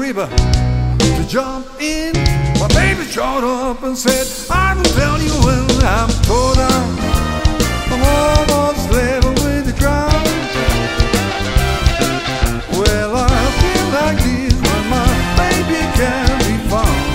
river to jump in. My baby showed up and said, I will tell you when I'm tore down. I'm almost level with the ground. Well, I feel like this when my baby can be found.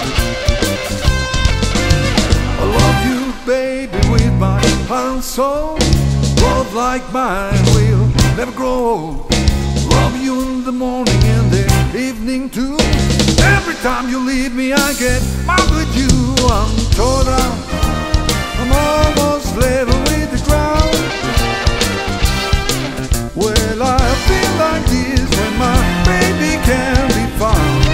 I love you, baby, with my heart and soul. Love like mine will never grow. Love you in the morning and the evening too. Every time you leave me I get mad with you. I'm tore down, I'm almost level with the ground. Well, I feel like this when my baby can be found.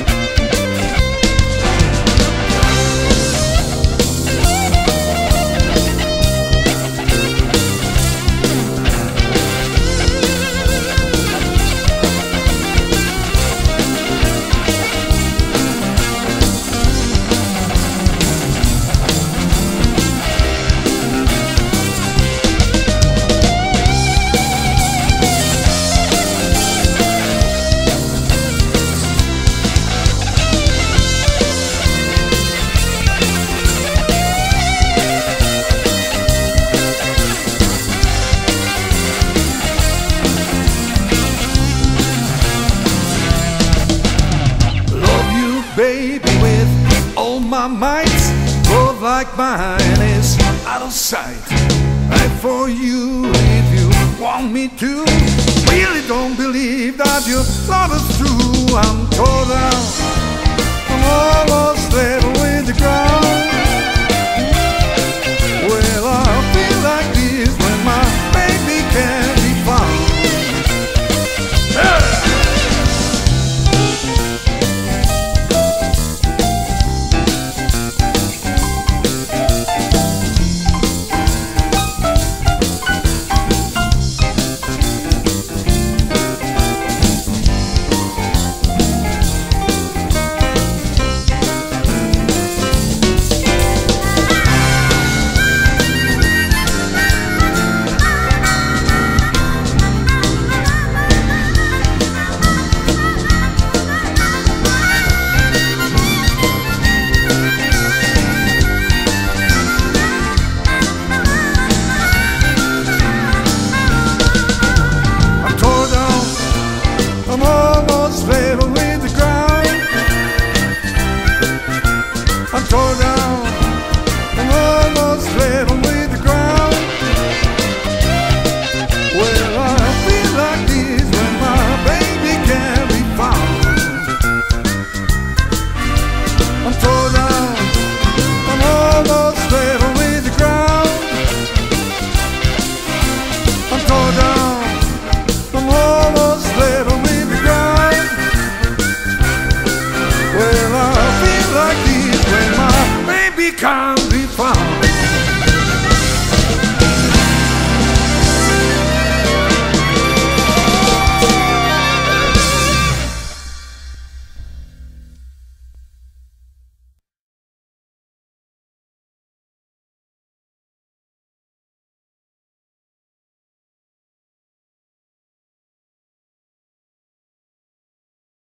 Baby, with all my might, love like mine is out of sight. And for you, if you want me to, really don't believe that your love is true. I'm tore down, I'm almost level with the ground.